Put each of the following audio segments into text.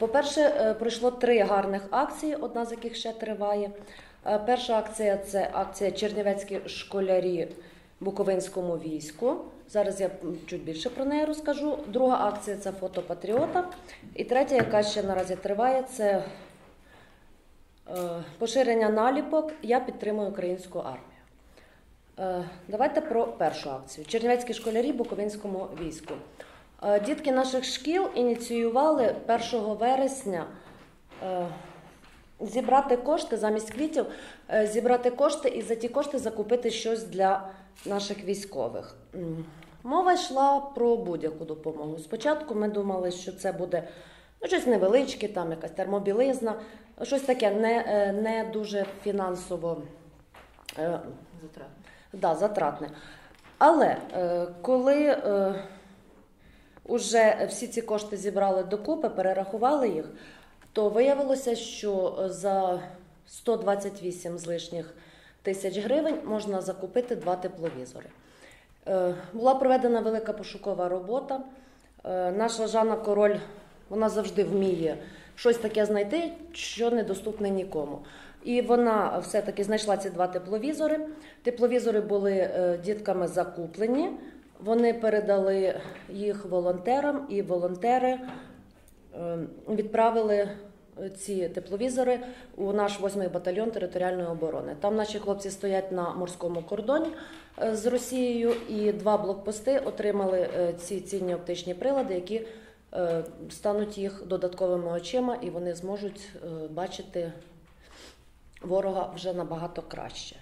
По-перше, пройшло 3 гарних акції, одна з яких ще триває. Перша акція – це акція «Чернівецькі школярі Буковинському війську». Зараз я чуть більше про неї розкажу. Друга акція – це «Фото патріота». І третя, яка ще наразі триває, це поширення наліпок «Я підтримую українську армію». Давайте про першу акцію. «Чернівецькі школярі Буковинському війську». Дітки наших шкіл ініціювали 1 вересня зібрати кошти, замість квітів, зібрати кошти і за ті кошти закупити щось для наших військових. Мова йшла про будь-яку допомогу. Спочатку ми думали, що це буде щось невеличке, там якась термобілизна, щось таке не дуже фінансово затратне. Але коли уже всі ці кошти зібрали докупи, перерахували їх, то виявилося, що за 128 з лишніх тисяч гривень можна закупити 2 тепловізори. Була проведена велика пошукова робота. Наша Жанна Король, вона завжди вміє щось таке знайти, що недоступне нікому. І вона все-таки знайшла ці 2 тепловізори. Тепловізори були дітками закуплені. Вони передали їх волонтерам, і волонтери відправили ці тепловізори у наш 8-й батальйон територіальної оборони. Там наші хлопці стоять на морському кордоні з Росією, і 2 блокпости отримали ці цінні оптичні прилади, які стануть їх додатковими очима, і вони зможуть бачити ворога вже набагато краще.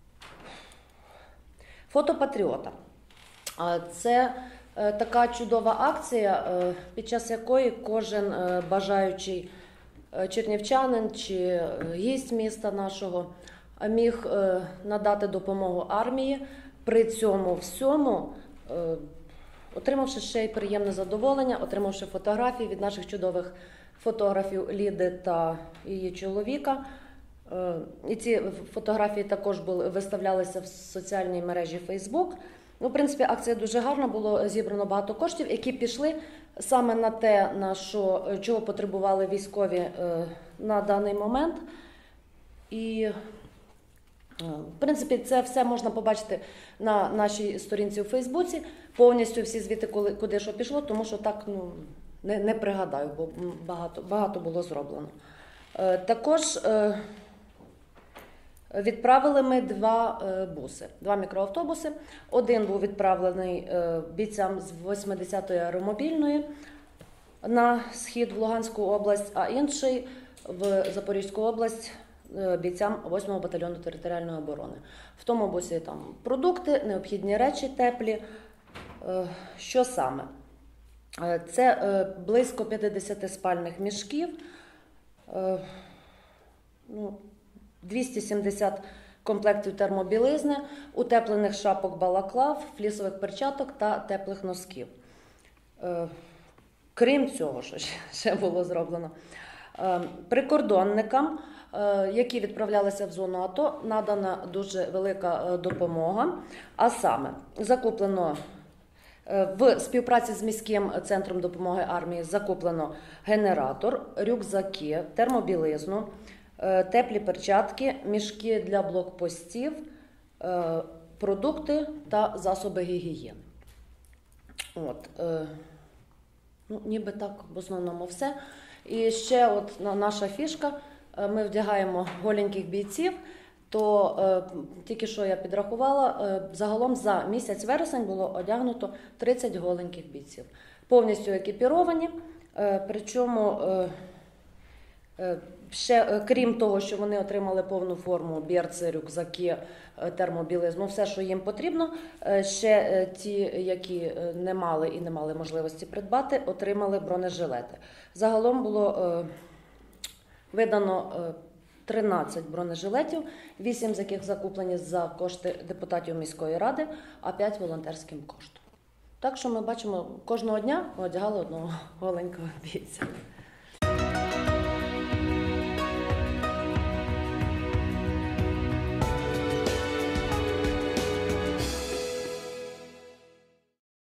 Фото патріота. Це така чудова акція, під час якої кожен бажаючий чернівчанин чи гість міста нашого міг надати допомогу армії, при цьому всьому отримавши ще й приємне задоволення, отримавши фотографії від наших чудових фотографів Ліди та її чоловіка. І ці фотографії також виставлялися в соціальній мережі Facebook. В принципі, акція дуже гарна, було зібрано багато коштів, які пішли саме на те, чого потребували військові на даний момент. І, в принципі, це все можна побачити на нашій сторінці у Фейсбуці. Повністю всі звіти, куди що пішло, тому що так не пригадаю, бо багато було зроблено. Також відправили ми 2 буси, 2 мікроавтобуси. Один був відправлений бійцям з 80-ї аеромобільної на схід в Луганську область, а інший в Запорізьку область бійцям 8-го батальйону територіальної оборони. В тому бусі там продукти, необхідні речі теплі. Що саме? Це близько 50 спальних мішків, 270 комплектів термобілизни, утеплених шапок балаклав, флісових перчаток та теплих носків. Крім цього, що ще було зроблено, прикордонникам, які відправлялися в зону АТО, надана дуже велика допомога, а саме закуплено в співпраці з міським центром допомоги армії закуплено генератор, рюкзаки, термобілизну, теплі перчатки, мішки для блокпостів, продукти та засоби гігієни. Ніби так в основному все. І ще наша фішка, ми вдягаємо голеньких бійців, то тільки що я підрахувала, загалом за місяць вересень було одягнуто 30 голеньких бійців. Повністю екіпіровані, причому ще, крім того, що вони отримали повну форму, берці, рюкзаки, термобілизну, все, що їм потрібно, ще ті, які не мали можливості придбати, отримали бронежилети. Загалом було видано 13 бронежилетів, 8 з яких закуплені за кошти депутатів міської ради, а 5 волонтерським коштом. Так що ми бачимо, кожного дня ми одягали одного голенького бійця.